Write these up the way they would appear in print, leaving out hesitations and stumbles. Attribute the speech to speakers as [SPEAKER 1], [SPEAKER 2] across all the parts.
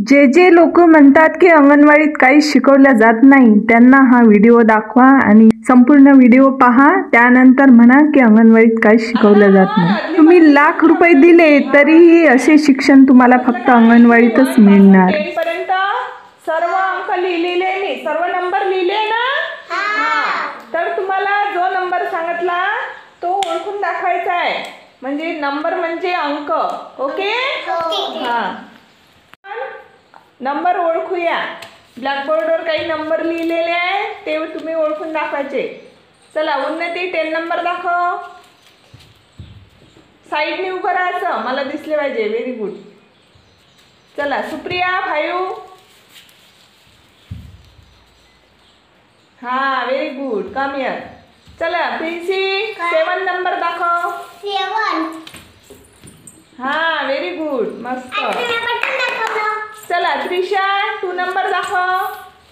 [SPEAKER 1] जे जे लोक म्हणतात की अंगणवाडीत काही शिकवल्या जात नाही त्यांना हा व्हिडिओ दाखवा आणि संपूर्ण व्हिडिओ पहा, त्यानंतर म्हणा की अंगणवाडीत काही शिकवल्या जात नाही। तुम्ही लाख रुपये दिले तरीही असे शिक्षण तुम्हाला फक्त अंगणवाडीतच मिळणार।
[SPEAKER 2] पर्यंत सर्व अंक लिहिलेले मी, सर्व नंबर लिहिले ना? तर तुम्हाला जो नंबर सांगितला तो ओळखून दाखवायचा आहे, म्हणजे नंबर म्हणजे अंक। ओके? हां, नंबर ओळखूया। ब्लॅकबोर्डवर काही नंबर लिहिलेले आहे ते तुम्ही ओळखून दाखवायचे। चला, उन्नती 10 नंबर दाखव। साईडने उभं राहायचं, मला दिसले पाहिजे। Very good. चला, सुप्रिया 5। हां, व्हेरी गुड, कम हियर। चला, प्रिन्सी 7 नंबर दाखव।
[SPEAKER 3] 7।
[SPEAKER 2] हां, व्हेरी गुड, मस्त। चला, त्रिशा 2 नंबर दाखव।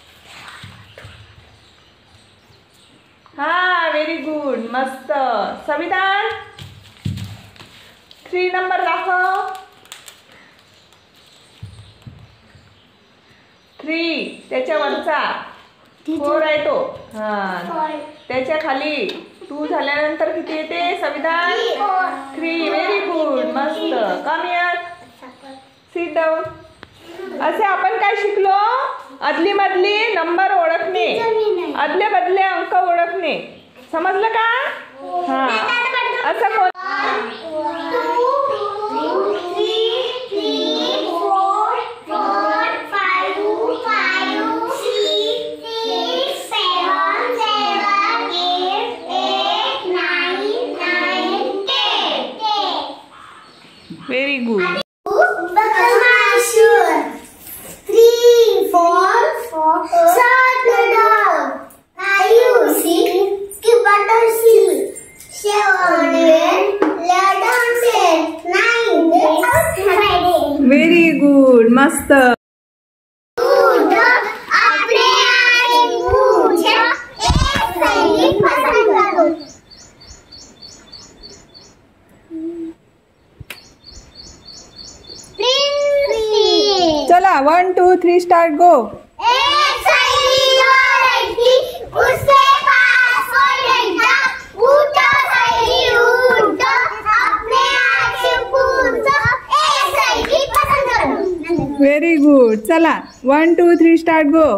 [SPEAKER 2] हां, व्हेरी गुड, मस्त। संविधान 3 नंबर दाखव। 3 त्याच्या वरचा 4 आहे तो। हां, त्याच्या खाली 2 झाल्यानंतर किती येते संविधान? 3। व्हेरी गुड, मस्त। Come here, sit down. असे आपण काय शिकलो? अदली मधली नंबर ओळखणे, अदले बदले अंक ओळखणे। समजलं का? हां, असं कोण? 2 very good.
[SPEAKER 3] 3 4 7 dog 5 6 skip butter seal 7 11 10 9
[SPEAKER 1] very good, मस्त। चला, 1 2 3 स्टार्ट, गो। Very good. चला, 1 2 3 start, go.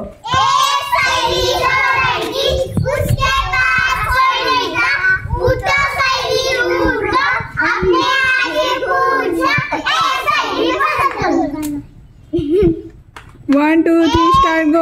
[SPEAKER 1] One, 2, 3 start, go.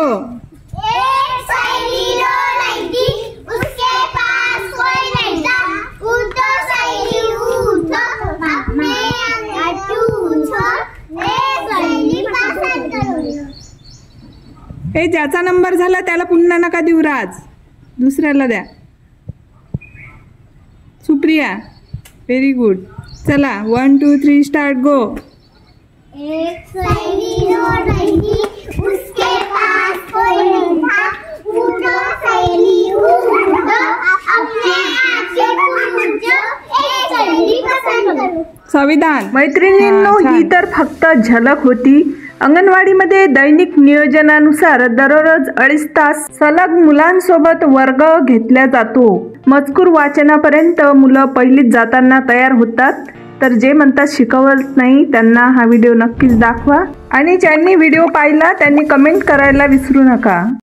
[SPEAKER 1] हे ज्याचा नंबर झाला त्याला पुन्हा नका देऊ, राज दुसऱ्याला द्या। Supriya very good. चला, 1 2 3 स्टार्ट, गो। संविधान। मैत्रिणींनो, ही तर फक्त झलक होती। अंगणवाडीमध्ये दैनिक नियोजनानुसार दररोज 2.5 तास सलग मुलांसोबत वर्ग घेतला जातो। मजकूर वाचनापर्यंत मुलं पहिलीत जाताना तयार होतात। तर जे म्हणतात शिकवत नाही त्यांना हा व्हिडिओ नक्कीच दाखवा, आणि ज्यांनी व्हिडिओ पाहिला त्यांनी कमेंट करायला विसरू नका।